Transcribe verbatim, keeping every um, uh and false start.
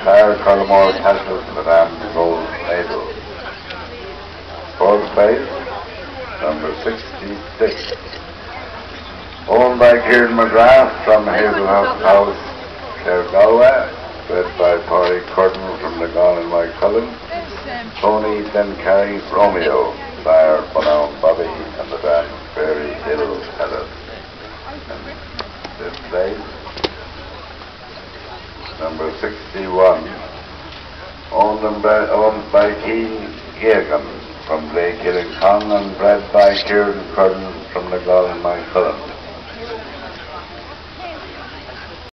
Car Connemara Castle, Madame Gold Medal. Fourth place, number sixty-six. Owned by Kieran McGrath from Hazelhouse House, Clare Galway, bred by Polly Curtin from the Gone and Mike Cullen. Tony Dencarry Romeo, sire Bonown Bobby and the band Fairy Hill Helen. Fifth place, number sixty-one, owned, and bred, owned by Keane Gagan from Lake Killington and bred by Kieran Curtin from the Gall and Mine Cullen.